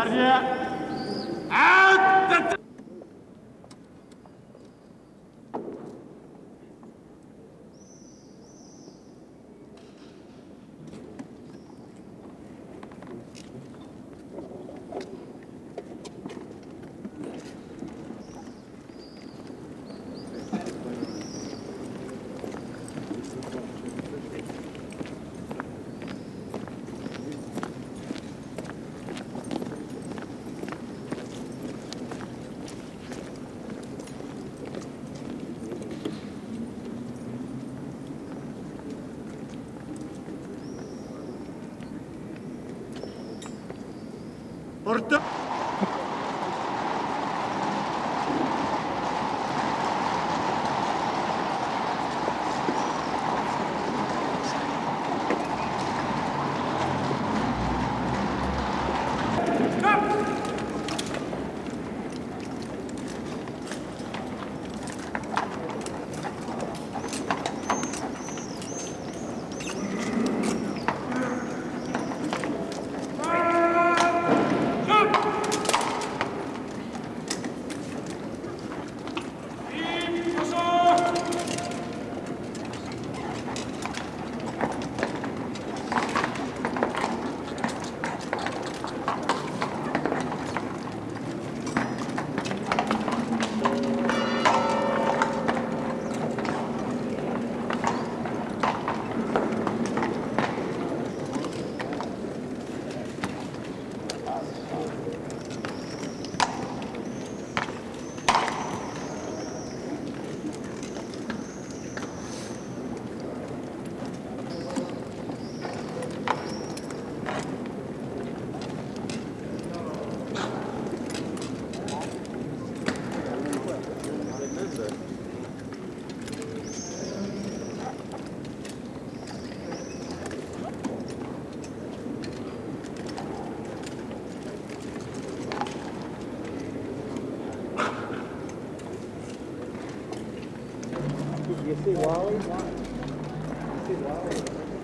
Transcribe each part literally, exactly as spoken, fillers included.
Porta! You see Wally? You see Wally?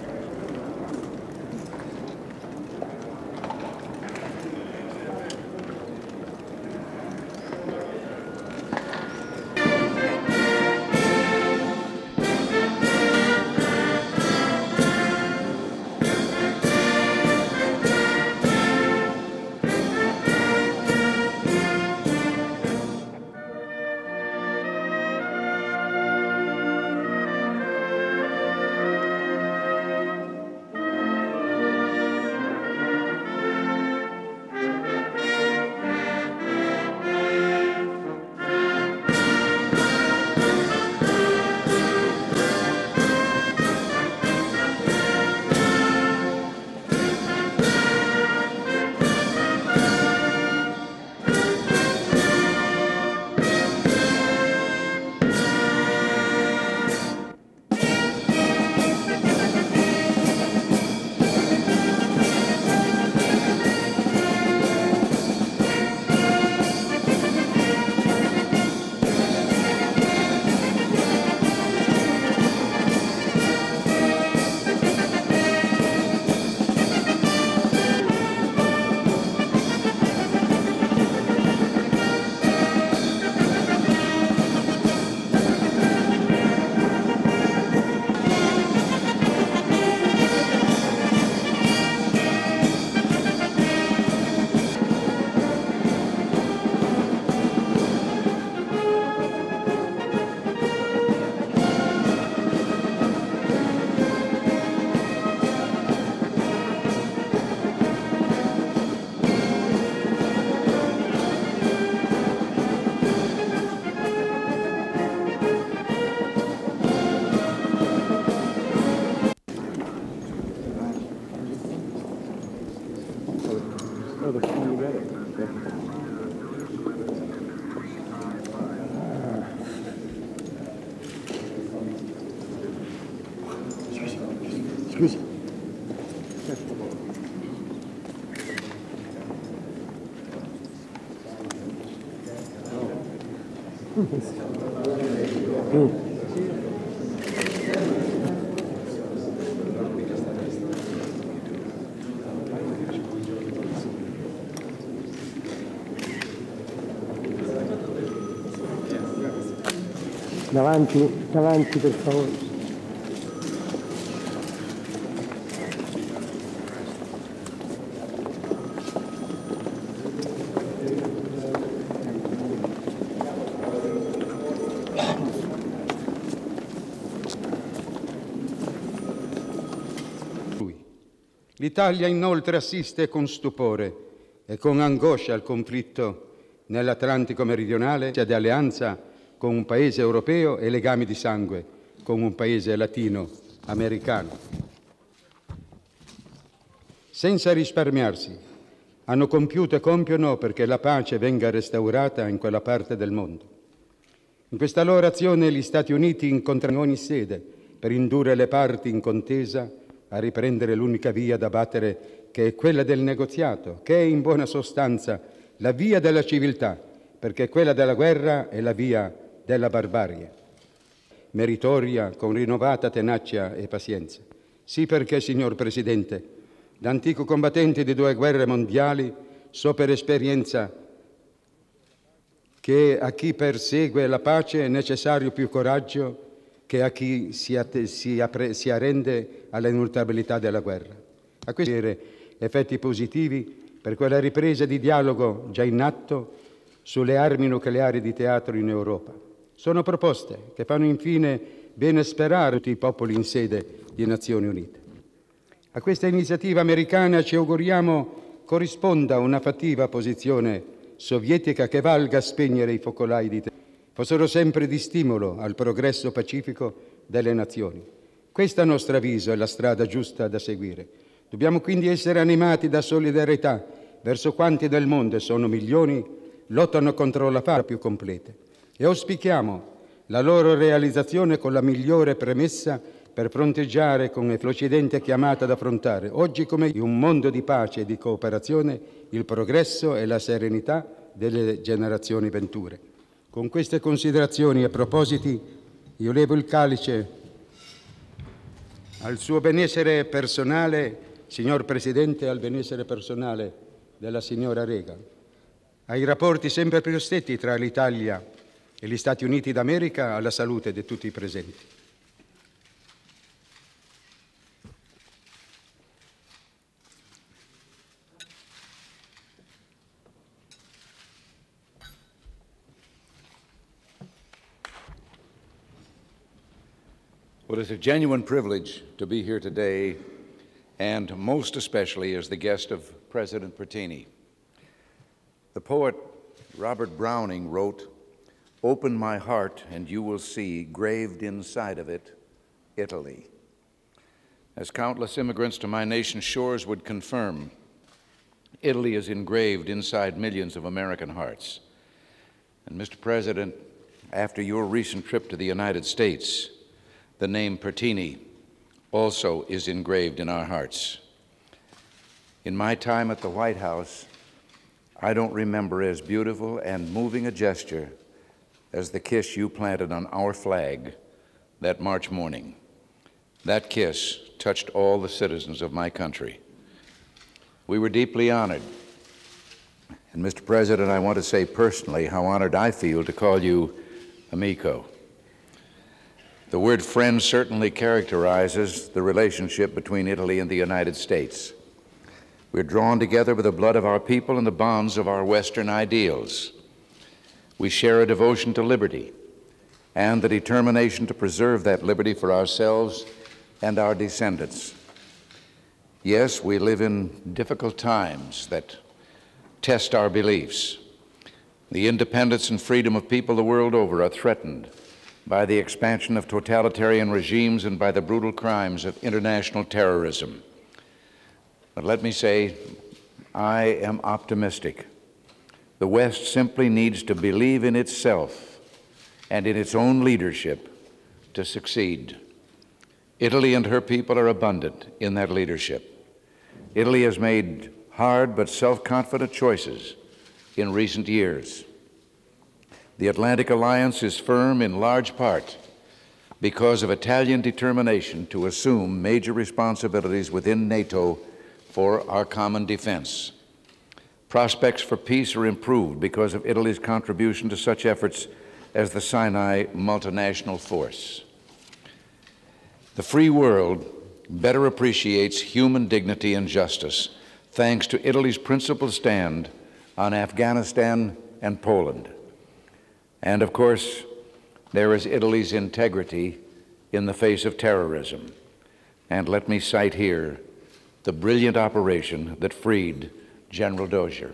Oh, the phone you got it. Scusi. Mm. Davanti, davanti per favore. L'Italia inoltre assiste con stupore e con angoscia al conflitto nell'Atlantico meridionale di alleanza con un paese europeo e legami di sangue con un paese latinoamericano. Senza risparmiarsi, hanno compiuto e compiono perché la pace venga restaurata in quella parte del mondo. In questa loro azione gli Stati Uniti incontrano ogni sede per indurre le parti in contesa a riprendere l'unica via da battere, che è quella del negoziato, che è in buona sostanza la via della civiltà, perché quella della guerra è la via della barbarie. Meritoria, con rinnovata tenacia e pazienza. Sì, perché, signor Presidente, da antico combattente di due guerre mondiali, so per esperienza che a chi persegue la pace è necessario più coraggio che a chi si, si, si arrende alla ineluttabilità della guerra. A questi effetti positivi per quella ripresa di dialogo già in atto sulle armi nucleari di teatro in Europa. Sono proposte che fanno infine bene sperare tutti i popoli in sede di Nazioni Unite. A questa iniziativa americana ci auguriamo corrisponda una fattiva posizione sovietica che valga a spegnere i focolai di terrore, fossero sempre di stimolo al progresso pacifico delle nazioni. Questa, a nostro avviso, è la strada giusta da seguire. Dobbiamo quindi essere animati da solidarietà verso quanti nel mondo, e sono milioni, lottano contro la fame più complete. E auspichiamo la loro realizzazione con la migliore premessa per fronteggiare con l'Occidente chiamato ad affrontare, oggi come in un mondo di pace e di cooperazione, il progresso e la serenità delle generazioni venture. Con queste considerazioni e propositi io levo il calice al suo benessere personale, signor Presidente, e al benessere personale della signora Reagan, ai rapporti sempre più stretti tra l'Italia e gli Stati Uniti d'America, alla salute di tutti i presenti. Well, it is a genuine privilege to be here today, and most especially as the guest of President Pertini. The poet Robert Browning wrote, "Open my heart and you will see, graved inside of it, Italy." As countless immigrants to my nation's shores would confirm, Italy is engraved inside millions of American hearts. And Mister President, after your recent trip to the United States, the name Pertini also is engraved in our hearts. In my time at the White House, I don't remember as beautiful and moving a gesture as the kiss you planted on our flag that March morning. That kiss touched all the citizens of my country. We were deeply honored. And Mister President, I want to say personally how honored I feel to call you amico. The word friend certainly characterizes the relationship between Italy and the United States. We're drawn together with the blood of our people and the bonds of our Western ideals. We share a devotion to liberty and the determination to preserve that liberty for ourselves and our descendants. Yes, we live in difficult times that test our beliefs. The independence and freedom of people the world over are threatened by the expansion of totalitarian regimes and by the brutal crimes of international terrorism. But let me say, I am optimistic. The West simply needs to believe in itself and in its own leadership to succeed. Italy and her people are abundant in that leadership. Italy has made hard but self-confident choices in recent years. The Atlantic Alliance is firm in large part because of Italian determination to assume major responsibilities within NATO for our common defense. Prospects for peace are improved because of Italy's contribution to such efforts as the Sinai multinational force. The free world better appreciates human dignity and justice thanks to Italy's principled stand on Afghanistan and Poland. And of course, there is Italy's integrity in the face of terrorism. And let me cite here the brilliant operation that freed General Dozier.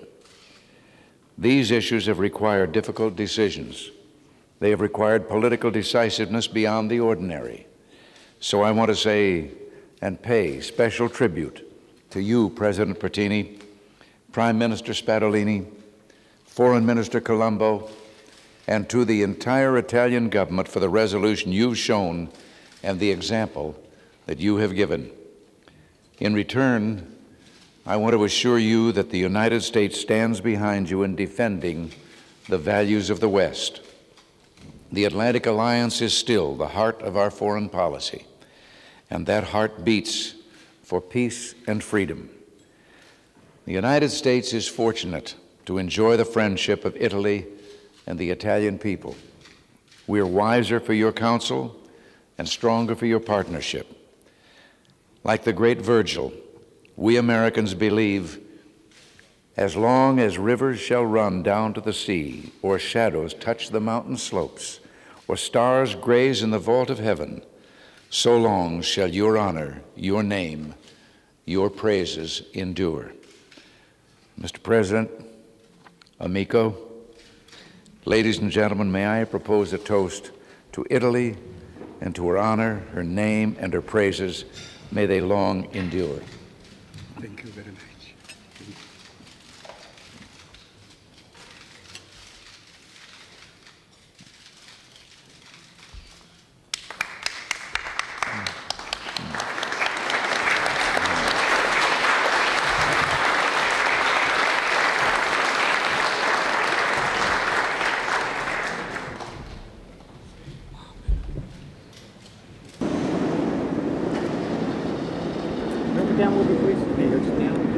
These issues have required difficult decisions. They have required political decisiveness beyond the ordinary. So I want to say and pay special tribute to you, President Pertini, Prime Minister Spadolini, Foreign Minister Colombo, and to the entire Italian government for the resolution you've shown and the example that you have given. In return, I want to assure you that the United States stands behind you in defending the values of the West. The Atlantic Alliance is still the heart of our foreign policy, and that heart beats for peace and freedom. The United States is fortunate to enjoy the friendship of Italy and the Italian people. We are wiser for your counsel and stronger for your partnership. Like the great Virgil, we Americans believe, as long as rivers shall run down to the sea, or shadows touch the mountain slopes, or stars graze in the vault of heaven, so long shall your honor, your name, your praises endure. Mister President, amico, ladies and gentlemen, may I propose a toast to Italy and to her honor, her name, and her praises. May they long endure. Thank you very much. Remember down where we used to be, it's down.